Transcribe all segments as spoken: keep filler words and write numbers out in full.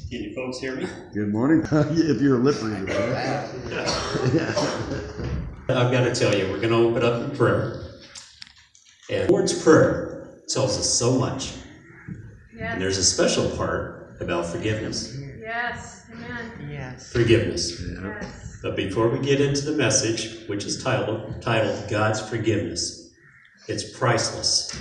Can you folks hear me? Good morning. If you're a lip reader. I've got to tell you, we're going to open up in prayer. And the Lord's Prayer tells us so much. Yes. And there's a special part about forgiveness. Yes. Amen. Yes. Forgiveness. Yes. But before we get into the message, which is titled, titled God's Forgiveness, it's priceless.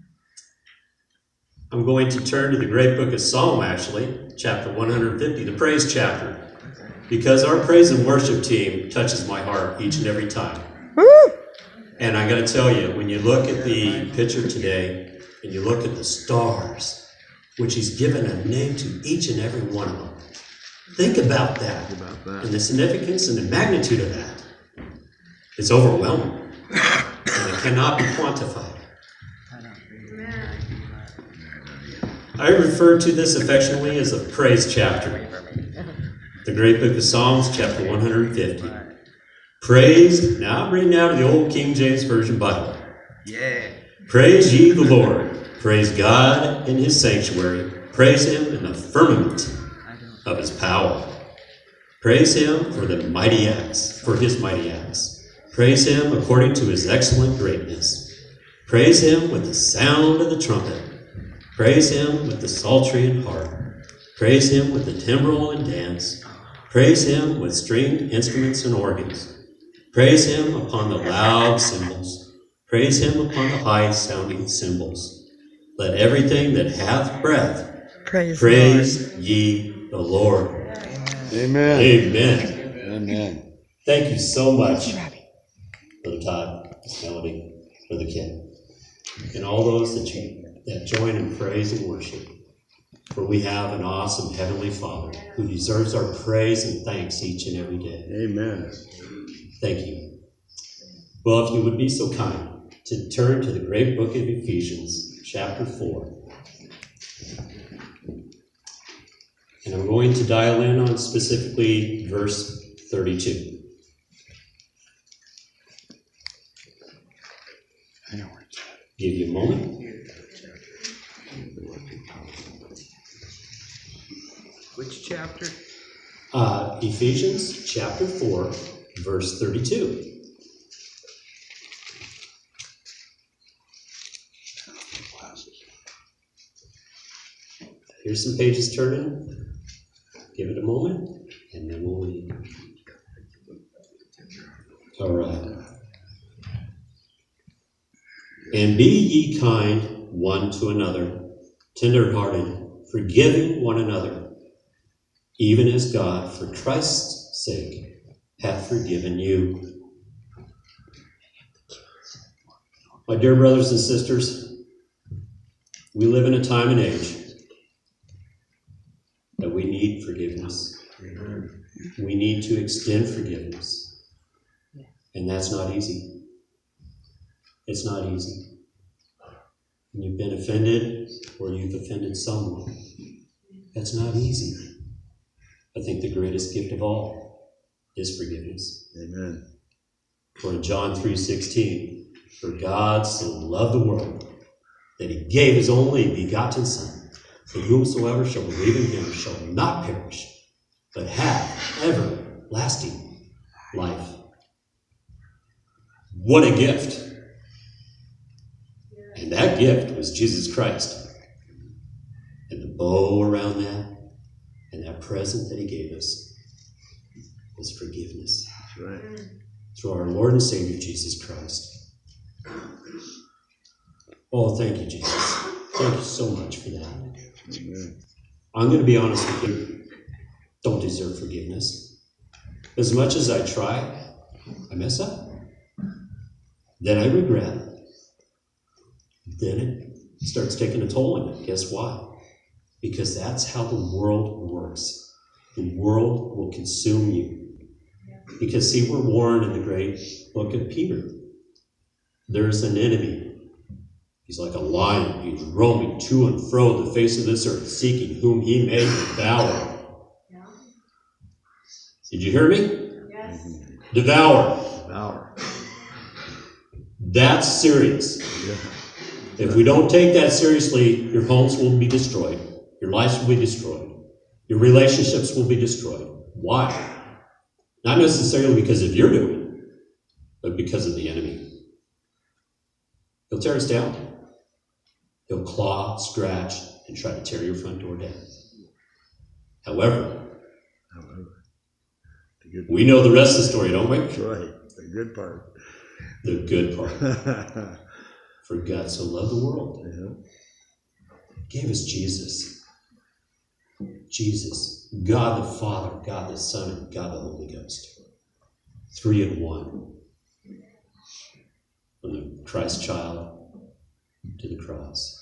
I'm going to turn to the great book of Psalm, actually, chapter one hundred fifty, the praise chapter, because our praise and worship team touches my heart each and every time. Woo! And I got to tell you, when you look at the picture today, and you look at the stars, which he's given a name to each and every one of them, think about that, Think about that. and the significance and the magnitude of that. It's overwhelming, and it cannot be quantified. I refer to this affectionately as a praise chapter. The great book of Psalms, chapter one hundred fifty. Praise, now I'm reading out of the old King James Version Bible. Yeah. Praise ye the Lord. Praise God in his sanctuary. Praise him in the firmament of his power. Praise him for the mighty acts, for his mighty acts. Praise him according to his excellent greatness. Praise him with the sound of the trumpet. Praise him with the psaltery and harp. Praise him with the timbrel and dance. Praise him with stringed instruments and organs. Praise him upon the loud cymbals. Praise him upon the high-sounding cymbals. Let everything that hath breath Praise, praise ye the Lord. Amen. Amen. Amen. Thank you so much, Brother Todd, Melody, Brother Ken, and all those that you that join in praise and worship. For we have an awesome Heavenly Father who deserves our praise and thanks each and every day. Amen. Thank you. Well, if you would be so kind to turn to the great book of Ephesians, chapter four. And I'm going to dial in on specifically verse thirty-two. Give you a moment. Which chapter? Uh, Ephesians chapter four, verse thirty-two. Here's some pages turning. Give it a moment, and then we'll read. All right. And be ye kind one to another, tender-hearted, forgiving one another, even as God, for Christ's sake, hath forgiven you. My dear brothers and sisters, we live in a time and age that we need forgiveness. We need to extend forgiveness. And that's not easy. It's not easy. When you've been offended or you've offended someone, that's not easy. I think the greatest gift of all is forgiveness. Amen. For in John three sixteen, for God so loved the world that he gave his only begotten Son, that whomsoever shall believe in him shall not perish, but have everlasting life. What a gift! And that gift was Jesus Christ. And the bow around that, and that present that he gave us, was forgiveness. That's right. Through our Lord and Savior, Jesus Christ. Oh, thank you, Jesus. Thank you so much for that. Amen. I'm going to be honest with you. Don't deserve forgiveness. As much as I try, I mess up. Then I regret. Then it starts taking a toll on it. Guess why? Because that's how the world works. The world will consume you. Because, see, we're warned in the great book of Peter. There's an enemy. He's like a lion. He's roaming to and fro the face of this earth, seeking whom he may devour. Yeah. Did you hear me? Yes. Devour. Devour. That's serious. Yeah. If we don't take that seriously, your homes will be destroyed. Your lives will be destroyed. Your relationships will be destroyed. Why? Not necessarily because of your doing, but because of the enemy. He'll tear us down. He'll claw, scratch, and try to tear your front door down. However, However, the good we know the rest of the story, don't we? That's right. The good part. The good part. For God so loved the world. Yeah. Gave us Jesus. Jesus. God the Father, God the Son, and God the Holy Ghost. Three in one. From the Christ child to the cross.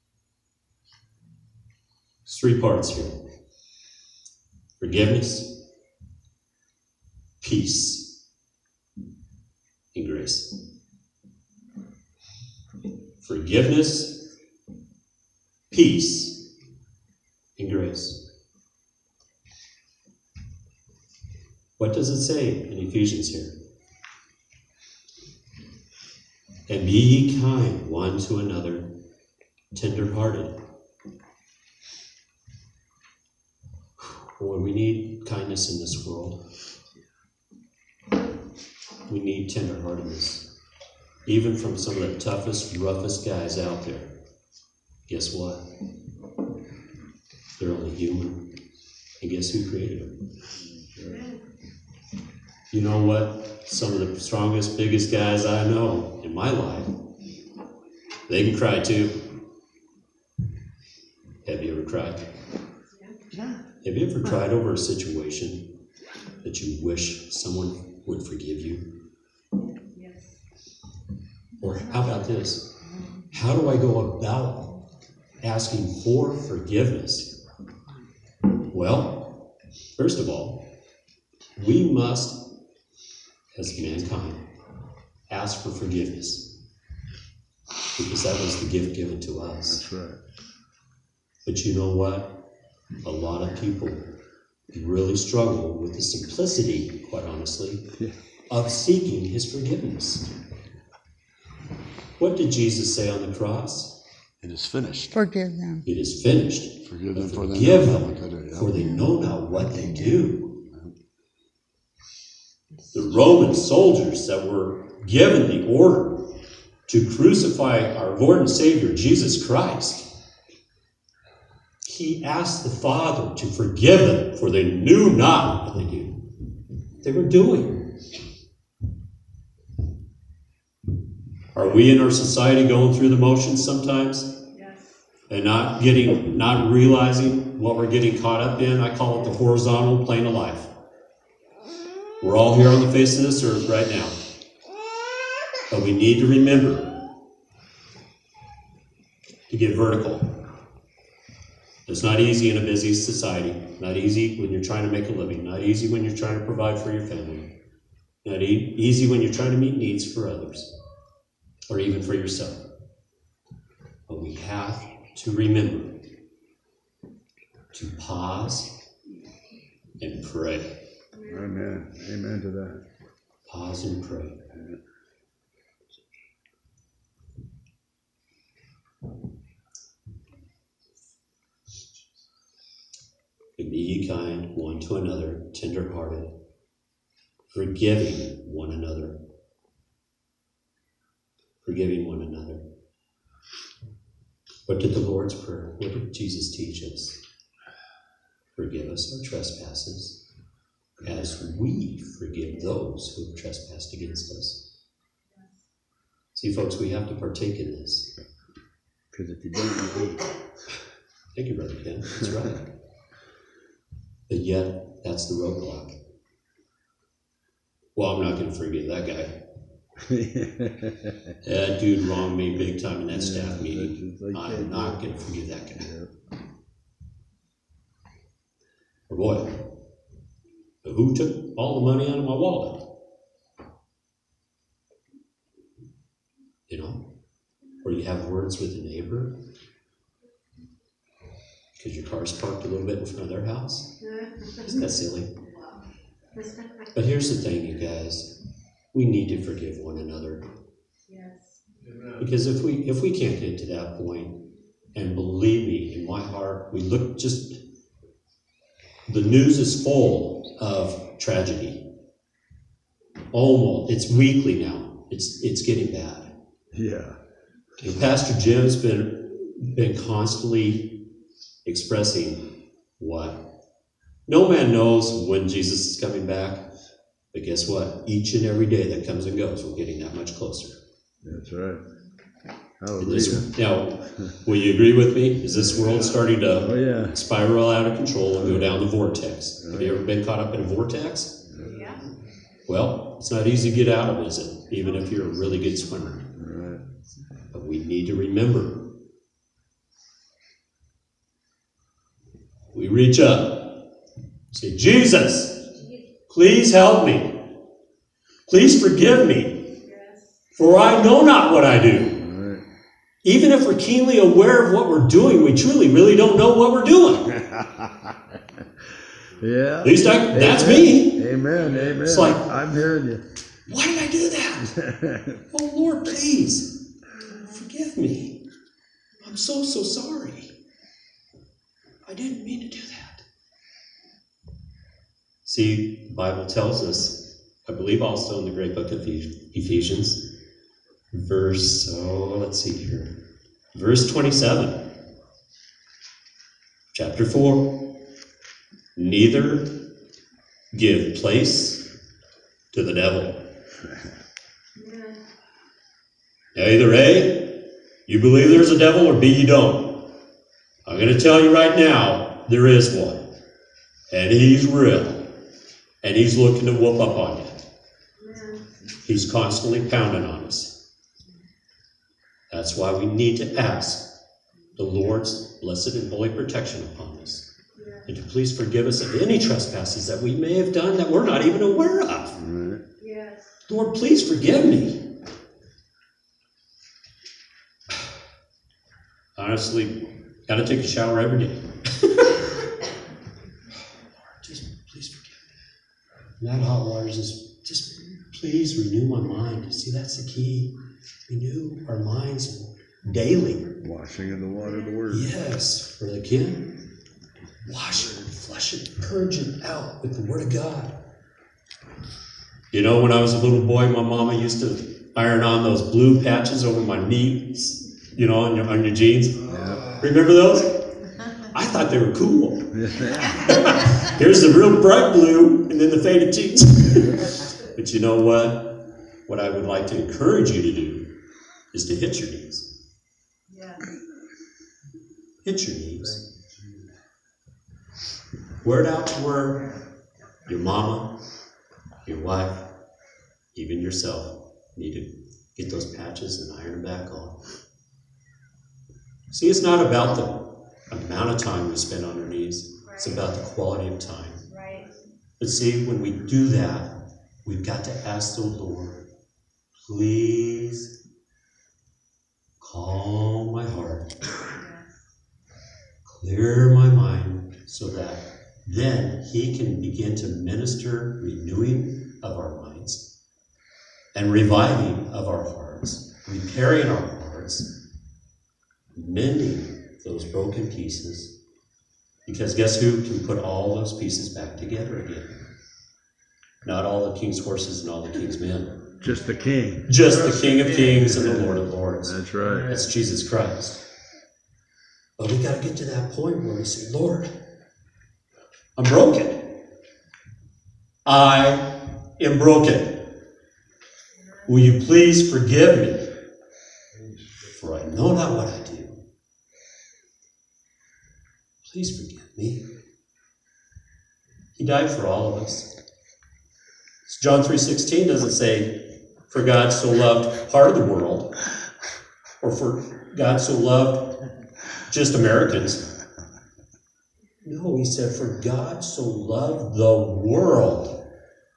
There's three parts here. Forgiveness, peace, and grace. Forgiveness, peace, and grace. What does it say in Ephesians here? And be ye kind one to another, tender-hearted. Boy, we need kindness in this world. We need tender-heartedness. Even from some of the toughest, roughest guys out there. Guess what? They're only human. And guess who created them? You know what? Some of the strongest, biggest guys I know in my life, they can cry too. Have you ever cried? Yeah. Have you ever cried over a situation that you wish someone would forgive you? Yes. Or how about this? How do I go about asking for forgiveness? Well, first of all, we must, as mankind, ask for forgiveness. Because that was the gift given to us. That's right. But you know what? A lot of people really struggle with the simplicity, quite honestly, Yeah. of seeking his forgiveness. What did Jesus say on the cross? It is finished. Forgive them. It is finished. Forgive them for they Forgive know not what them, they do. for they know not what they do. The Roman soldiers that were given the order to crucify our Lord and Savior, Jesus Christ, he asked the Father to forgive them, for they knew not what they do. They were doing. Are we in our society going through the motions sometimes? Yes. And not getting, not realizing what we're getting caught up in? I call it the horizontal plane of life. We're all here on the face of this earth right now. But we need to remember to get vertical. It's not easy in a busy society. Not easy when you're trying to make a living. Not easy when you're trying to provide for your family. Not e- easy when you're trying to meet needs for others. Or even for yourself. But we have to remember to pause and pray. Amen. Amen to that. Pause and pray. And be ye kind one to another, tender-hearted, forgiving one another. Forgiving one another. What did the Lord's Prayer, what did Jesus teach us? Forgive us our trespasses, as we forgive those who have trespassed against us. See, folks, we have to partake in this. Because if you don't, you eat. Thank you, Brother Ken. That's right. But yet, that's the roadblock. Well, I'm not going to forgive that guy. That dude wronged me big time in that staff meeting. I'm not going to forgive that guy. Or boy, who took all the money out of my wallet? You know? Or you have words with a neighbor because your car's parked a little bit in front of their house. Isn't that silly? But here's the thing, you guys. We need to forgive one another. Yes. Because if we if we can't get to that point, and believe me, in my heart, we look just the news is full of tragedy. Almost, it's weekly now. It's it's getting bad. Yeah. And Pastor Jim's been been constantly expressing what? No man knows when Jesus is coming back, but guess what? Each and every day that comes and goes, we're getting that much closer. That's right. And Hallelujah. this, now, will you agree with me? Is this world starting to Oh, yeah. spiral out of control and go down the vortex? Have you ever been caught up in a vortex? Yeah. Well, it's not easy to get out of, is it? Even if you're a really good swimmer. All right. But we need to remember. We reach up. Say, Jesus, please help me. Please forgive me. Yes. For I know not what I do. All right. Even if we're keenly aware of what we're doing, we truly really don't know what we're doing. Yeah. At least I, that's Amen. me. Amen. Amen. It's like- I'm hearing you. Why did I do that? Oh, Lord, please, forgive me. I'm so, so sorry. I didn't mean to do that. See, the Bible tells us, I believe also in the great book of Ephesians, verse, oh, let's see here, verse twenty-seven, chapter four, neither give place to the devil. Yeah. Now, either A, you believe there's a devil, or B, you don't. I'm going to tell you right now, there is one. And he's real. And he's looking to whoop up on you. Yeah. He's constantly pounding on us. That's why we need to ask the Lord's blessed and holy protection upon us. Yeah. And to please forgive us of any trespasses that we may have done that we're not even aware of. All right. Yes. Lord, please forgive me. Honestly, got to take a shower every day. Lord, just please forgive me. And that hot water is just, just please renew my mind. See, that's the key. Renew our minds daily. Washing in the water of the word. Yes, for again, wash it, flush it, purge it out with the Word of God. You know, when I was a little boy, my mama used to iron on those blue patches over my knees, you know, on your, on your jeans. Yeah. Remember those? I thought they were cool. Here's the real bright blue, and then the faded jeans. But you know what? What I would like to encourage you to do is to hit your knees. Yeah. Hit your knees. Wear it out to where your mama, your wife, even yourself need to get those patches and iron them back on. See, it's not about the amount of time we spend on our knees. It's about the quality of time. Right. But see, when we do that, we've got to ask the Lord, please calm my heart, clear my mind, so that then He can begin to minister renewing of our minds and reviving of our hearts, repairing our hearts, mending those broken pieces. Because guess who can put all those pieces back together again? Not all the king's horses and all the king's men. Just the king. Just the King of Kings and the Lord of Lords. That's right. That's Jesus Christ. But we got to get to that point where we say, Lord, I'm broken. I am broken. Will you please forgive me? For I know not what I do. Please forgive me. He died for all of us. John three sixteen doesn't say, for God so loved part of the world, or for God so loved just Americans. No, he said, for God so loved the world.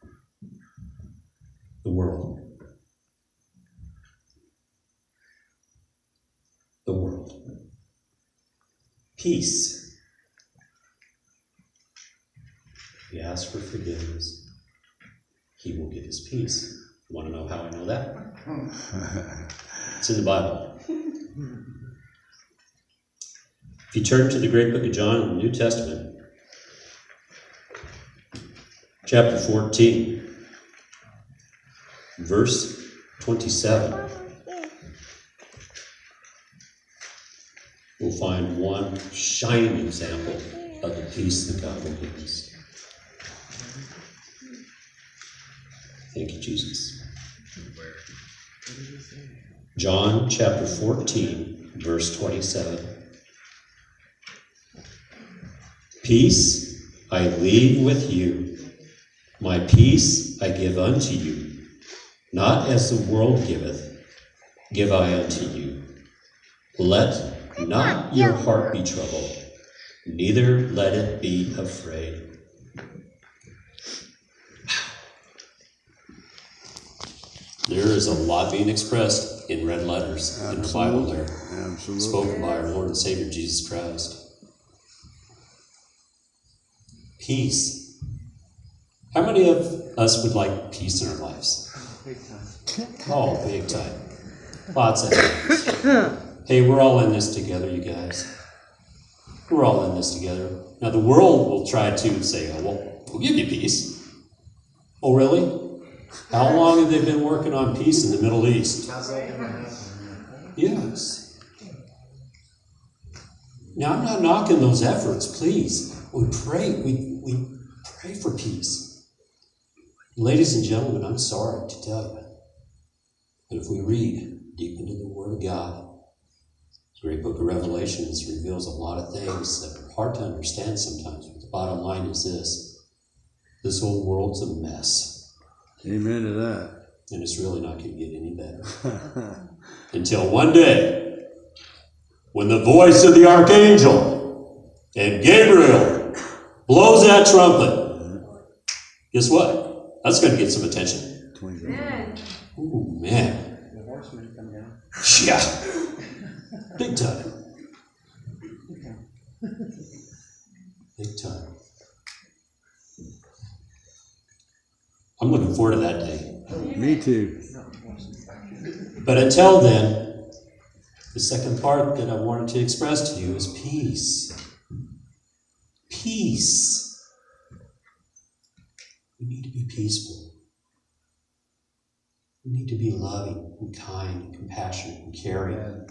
The world. The world. Peace. We ask for forgiveness. He will give us peace. You want to know how I know that? It's in the Bible. If you turn to the great book of John in the New Testament, chapter fourteen, verse twenty-seven. We'll find one shining example of the peace that God will give us. Thank you, Jesus. John chapter fourteen, verse twenty-seven. Peace I leave with you, my peace I give unto you. Not as the world giveth, give I unto you. Let not your heart be troubled, neither let it be afraid. There is a lot being expressed in red letters in the Bible there, Absolutely. spoken by our Lord and Savior Jesus Christ. Peace. How many of us would like peace in our lives? Oh, big time. Lots of times. Hey, we're all in this together, you guys. We're all in this together. Now, the world will try to say, oh, well, we'll give you peace. Oh, really? How long have they been working on peace in the Middle East? Yes. Now, I'm not knocking those efforts, please. We pray, we, we pray for peace. Ladies and gentlemen, I'm sorry to tell you, but if we read deep into the Word of God, the great book of Revelations reveals a lot of things that are hard to understand sometimes, but the bottom line is this: this whole world's a mess. Amen to that. And it's really not going to get any better. Until one day, when the voice of the archangel and Gabriel blows that trumpet, guess what? That's going to get some attention. Amen. Ooh, man. The horsemen come down. Yeah. Big time. Big time. I'm looking forward to that day. Me too. But until then, the second part that I wanted to express to you is peace. Peace. We need to be peaceful. We need to be loving and kind and compassionate and caring.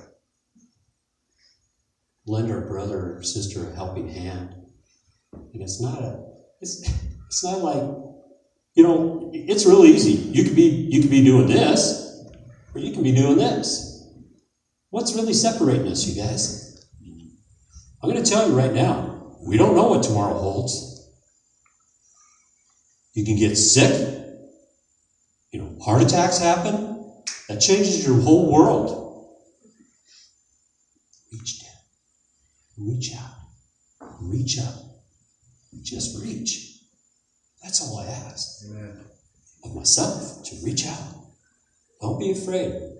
Lend our brother or sister a helping hand. And it's not a it's it's not like, you know, it's real easy. You could be you could be doing this, or you can be doing this. What's really separating us, you guys? I'm going to tell you right now, we don't know what tomorrow holds. You can get sick. You know, heart attacks happen. That changes your whole world. Reach down. Reach out. Reach up. Just reach. That's all I ask. Amen. Of myself, to reach out. Don't be afraid. If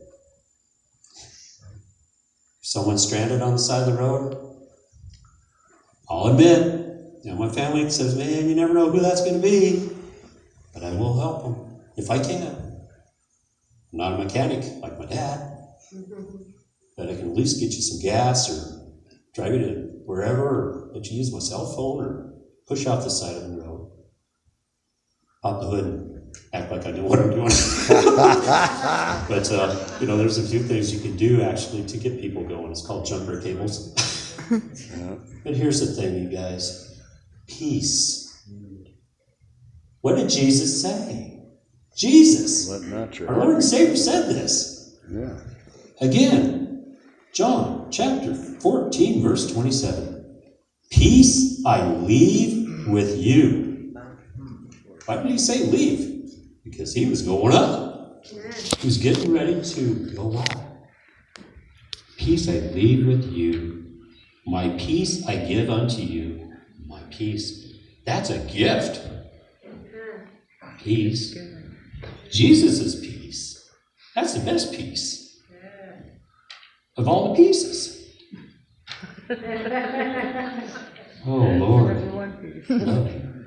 someone's stranded on the side of the road, I'll admit, you know, my family says, man, you never know who that's going to be. But I will help them if I can. I'm not a mechanic like my dad, but I can at least get you some gas or drive you to wherever, or let you use my cell phone or push off the side of the road. Pop the hood and act like I know what I'm doing. But, uh, you know, there's a few things you can do actually to get people going. It's called jumper cables. Yeah. But here's the thing, you guys. Peace. What did Jesus say? Jesus, Let not your our Lord and Savior, said this. Yeah. Again, John chapter fourteen, verse twenty-seven. Peace I leave with you. Why did he say leave? Because he was going up. He was getting ready to go up. Peace I leave with you. My peace I give unto you. My peace. That's a gift. Peace. Jesus' peace. That's the best peace. Of all the pieces. Oh, Lord. Love you.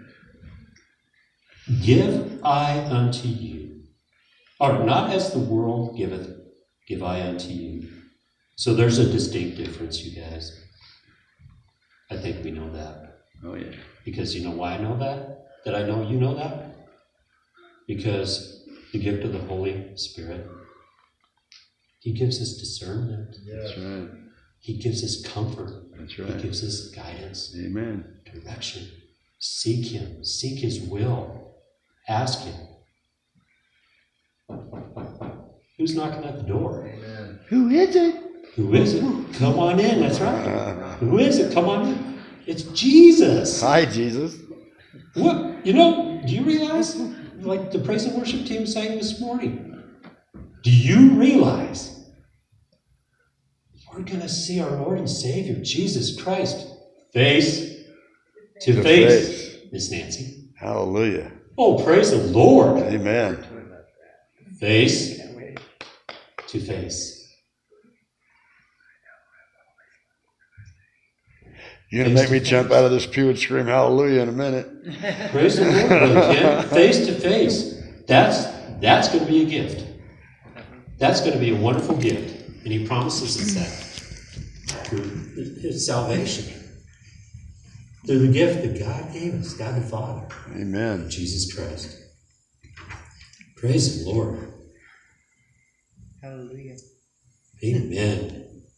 Give I unto you. Or not as the world giveth, give I unto you. So there's a distinct difference, you guys. I think we know that. Oh, yeah. Because you know why I know that? that I know you know that? Because the gift of the Holy Spirit, He gives us discernment. That's right. He gives us comfort. That's He right. gives us guidance, Amen. direction. Seek Him. Seek His will. Ask Him. Who's knocking at the door? Amen. Who is it? Who is it? Come on in. That's right. Who is it? Come on in. It's Jesus. Hi, Jesus. What? You know, do you realize, like the praise and worship team sang this morning, do you realize we're going to see our Lord and Savior, Jesus Christ, face to To face, face. Miss Nancy? Hallelujah. Oh, praise the Lord. Amen. Face to face. You're going to make me jump out of this pew and scream hallelujah in a minute. Praise the Lord, Brother Ken. Face to face. That's, that's going to be a gift. That's going to be a wonderful gift. And He promises us that through His salvation. Through the gift that God gave us, God the Father, Amen. Jesus Christ. Praise the Lord. Hallelujah. Amen.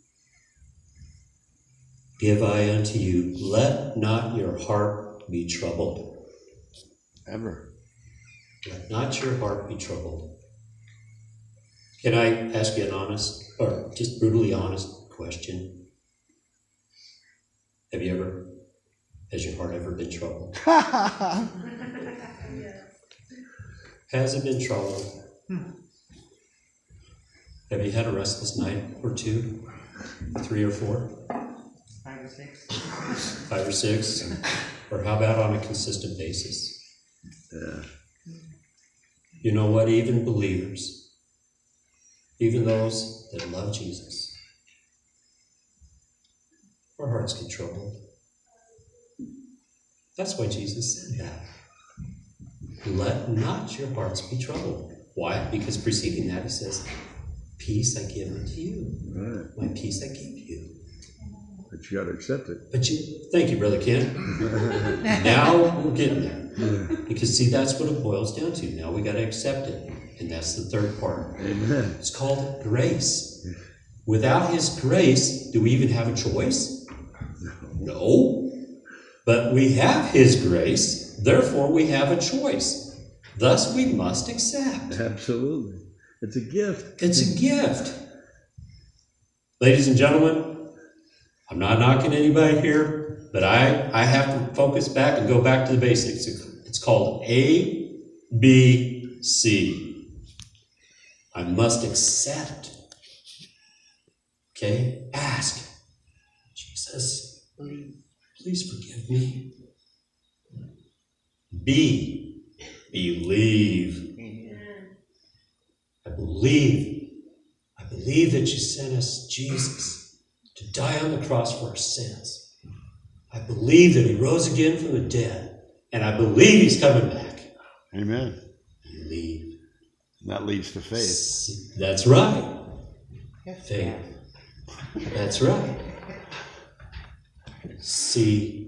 Give I unto you, let not your heart be troubled. Ever. Let not your heart be troubled. Can I ask you an honest, or just brutally honest question? Have you ever, has your heart ever been troubled? Has it been troubled? Have you had a restless night or two, three or four? Five or six. Five or six? Or how about on a consistent basis? Yeah. You know what? Even believers, even those that love Jesus, our hearts get troubled. That's why Jesus said that. Let not your hearts be troubled. Why? Because preceding that, He says, peace I give unto you. Right. My peace I give you. But you got to accept it. But you, thank you, Brother Ken. Now we're getting there. Yeah. Because see, that's what it boils down to. Now we got to accept it. And that's the third part. Amen. It's called grace. Without His grace, do we even have a choice? No. But we have His grace, therefore we have a choice. Thus we must accept. Absolutely. It's a gift. It's a gift. Ladies and gentlemen, I'm not knocking anybody here, but I, I have to focus back and go back to the basics. It's called A, B, C. I must accept. Okay? Ask. Jesus, please forgive me. B, believe. I believe. I believe that you sent us Jesus to die on the cross for our sins. I believe that He rose again from the dead. And I believe He's coming back. Amen. Believe. And that leads to faith. See, that's right. Faith. That's right. See.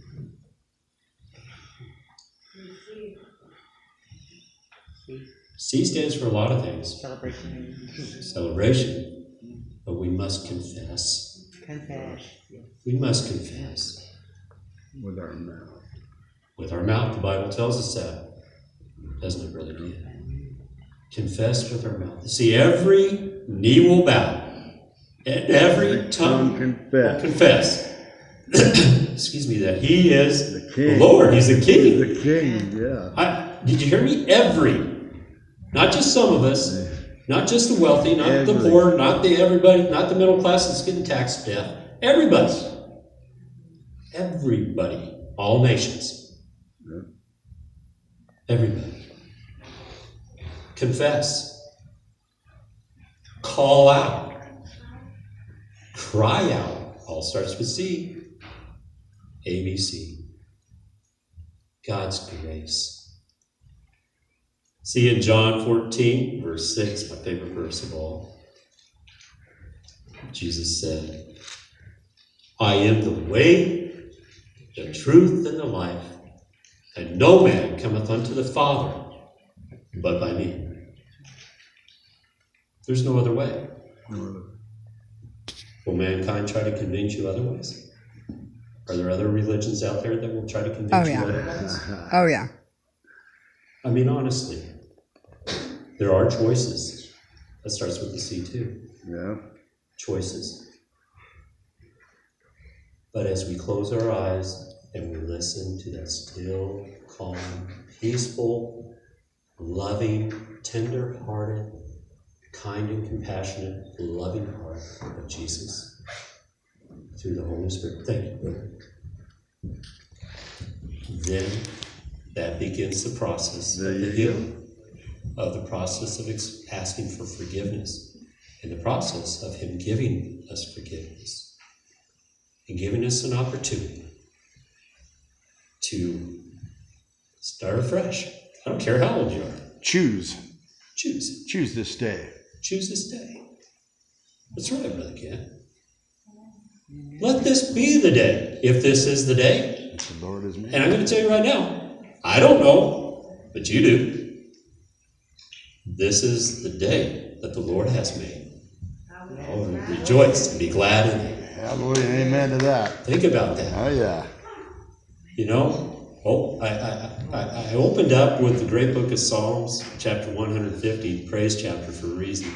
C stands for a lot of things. Celebration. Celebration. But we must confess. Confess. We must confess. With our mouth. With our mouth, the Bible tells us that. Doesn't it really do? Confess with our mouth. See, every knee will bow. And every tongue will confess. confess. Excuse me, that He is The the king. Lord. He's the King. The king, yeah. I, did you hear me? Every. Not just some of us. Not just the wealthy, not the Every. poor, not the everybody, not the middle class that's getting taxed to death. Everybody. Everybody. All nations. Yeah. Everybody. Confess. Call out. Cry out. All starts with C. A, B, C. God's grace. See in John fourteen, verse six, my favorite verse of all. Jesus said, I am the way, the truth, and the life. And no man cometh unto the Father but by me. There's no other way. Will mankind try to convince you otherwise? Are there other religions out there that will try to convince Oh, you yeah. otherwise? Oh, yeah. I mean, honestly, there are choices. That starts with the C too. Yeah. Choices. But as we close our eyes and we listen to that still, calm, peaceful, loving, tender-hearted, kind and compassionate, loving heart of Jesus through the Holy Spirit. Thank you, brother. Then that begins the process There of the you healing, of the process of ex- asking for forgiveness, and the process of Him giving us forgiveness and giving us an opportunity to start afresh. I don't care how old you are. Choose. Choose. Choose this day. Choose this day. That's right, Brother Ken. Let this be the day. If this is the day, That the Lord is made. and I'm going to tell you right now, I don't know, but you do. This is the day that the Lord has made. Oh, rejoice and be glad in it. Hallelujah. Amen to that. Think about that. Oh, yeah. You know, oh, I, I, I, I opened up with the great book of Psalms, chapter one hundred fifty, praise chapter for a reason.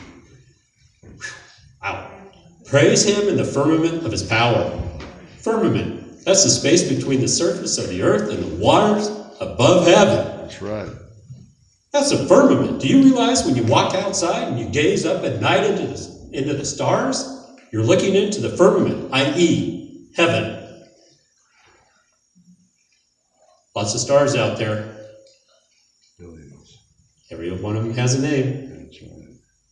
Wow. Praise Him in the firmament of His power. Firmament. That's the space between the surface of the earth and the waters above heaven. That's right. That's a firmament. Do you realize when you walk outside and you gaze up at night into the, into the stars, you're looking into the firmament, that is heaven. Lots of stars out there. Billions. Every one of them has a name. That's right.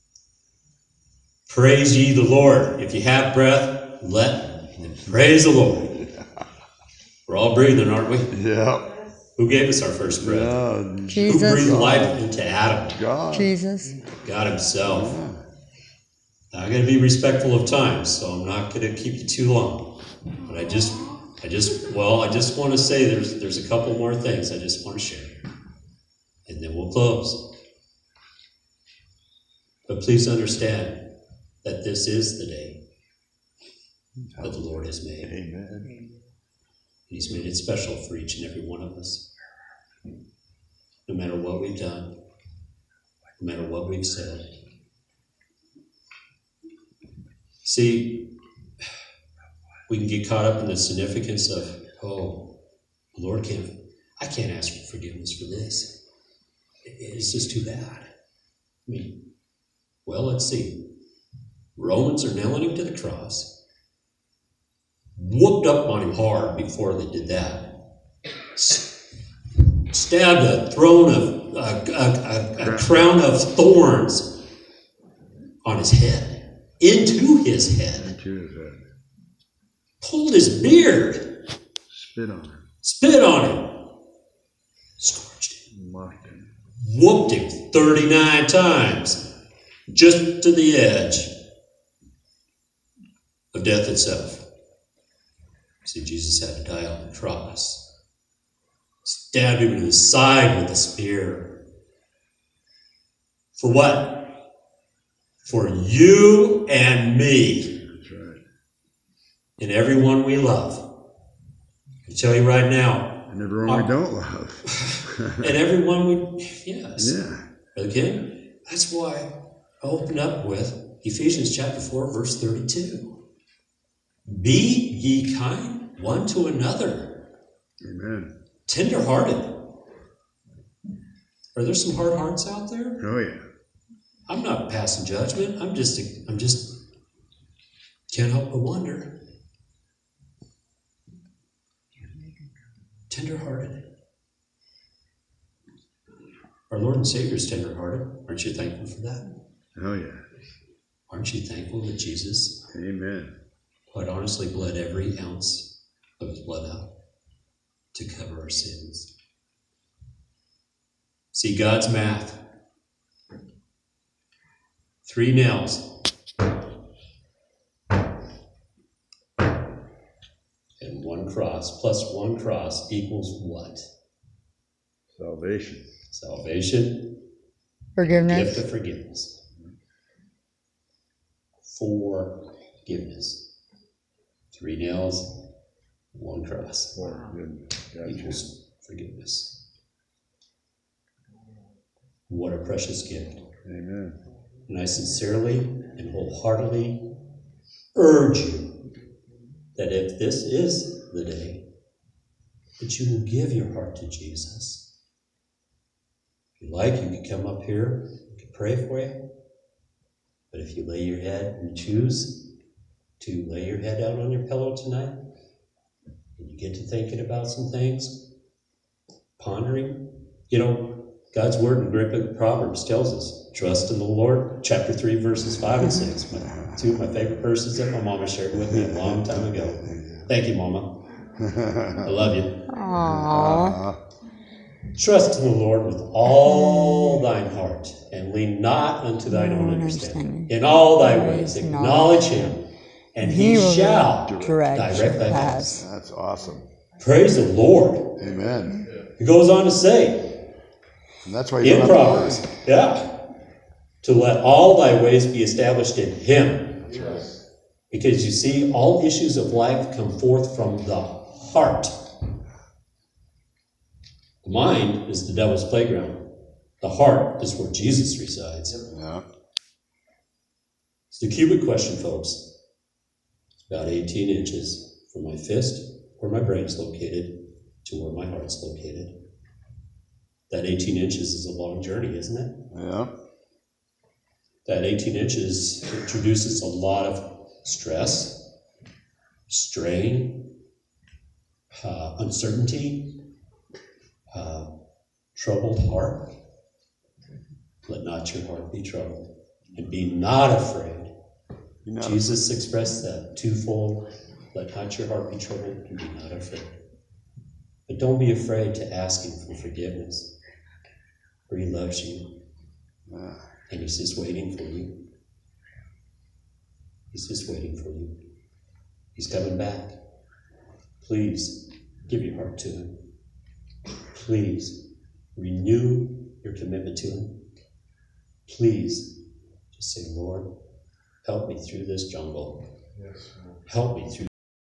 Praise ye the Lord. If you have breath, let and praise the Lord. We're all breathing, aren't we? Yeah. Who gave us our first breath? Yeah. Who Jesus. breathed life into Adam? God. Jesus. God Himself. Yeah. Now, I'm going to be respectful of time, so I'm not going to keep you too long. But I just, I just, well, I just want to say there's, there's a couple more things I just want to share, and then we'll close. But please understand that this is the day that the Lord has made. Amen. He's made it special for each and every one of us. No matter what we've done, no matter what we've said. See, we can get caught up in the significance of, oh, the Lord can't, I can't ask for forgiveness for this. It's just too bad. I mean, well, let's see. Romans are nailing Him to the cross. Whooped up on Him hard before they did that. Stabbed a throne of, a, a, a, a crown of thorns on His head, into His head. Into His head. Pulled His beard, Spit on Him. spit on Him, scorched Him, Mocked Him. whooped Him thirty-nine times, just to the edge of death itself. See, Jesus had to die on the cross. Stabbed Him in the side with a spear. For what? For you and me. That's right. And everyone we love. I tell you right now. And everyone we don't love. And everyone we, yes. Yeah. Okay? That's why I opened up with Ephesians chapter four, verse thirty-two. Be ye kind one to another. Amen. Tender-hearted. Are there some hard hearts out there? Oh, yeah. I'm not passing judgment. I'm just, I'm just, can't help but wonder. Tender-hearted. Our Lord and Savior is tender-hearted. Aren't you thankful for that? Oh, yeah. Aren't you thankful that Jesus, Amen. quite honestly, bled every ounce of His blood out to cover our sins? See, God's math. Three nails. And one cross plus one cross equals what? Salvation. Salvation, Forgiveness. gift of forgiveness. Forgiveness. Three nails, one cross. Forgiveness. Gotcha. Equals forgiveness. What a precious gift. Amen. And I sincerely and wholeheartedly urge you that if this is the day, that you will give your heart to Jesus. If you like, you can come up here, I can pray for you. But if you lay your head and choose to lay your head out on your pillow tonight, and you get to thinking about some things, pondering, you know, God's word in Great Book of Proverbs tells us, trust in the Lord, chapter three, verses five and six. My, two of my favorite verses that my mama shared with me a long time ago. Thank you, Mama. I love you. Aww. Trust in the Lord with all thine heart, and lean not unto thine own understanding. In all thy ways acknowledge him, and he shall direct thy paths. That's awesome. Praise the Lord. Amen. He goes on to say, And that's why you in don't have to Proverbs, worry. yeah, to let all thy ways be established in him. Yes. Because you see, all issues of life come forth from the heart. The mind is the devil's playground. The heart is where Jesus resides. Yeah. It's the cubic question, folks. It's about eighteen inches from my fist, where my brain's located, to where my heart's located. That eighteen inches is a long journey, isn't it? Yeah. That eighteen inches introduces a lot of stress, strain, uh, uncertainty, uh, troubled heart. Let not your heart be troubled, and be not afraid. You're not Jesus expressed that twofold. Let not your heart be troubled, and be not afraid. But don't be afraid to ask him for forgiveness, for he loves you, Yeah. and he's just waiting for you. He's just waiting for you. He's coming back. Please give your heart to him. Please renew your commitment to him. Please just say, Lord, help me through this jungle. Help me through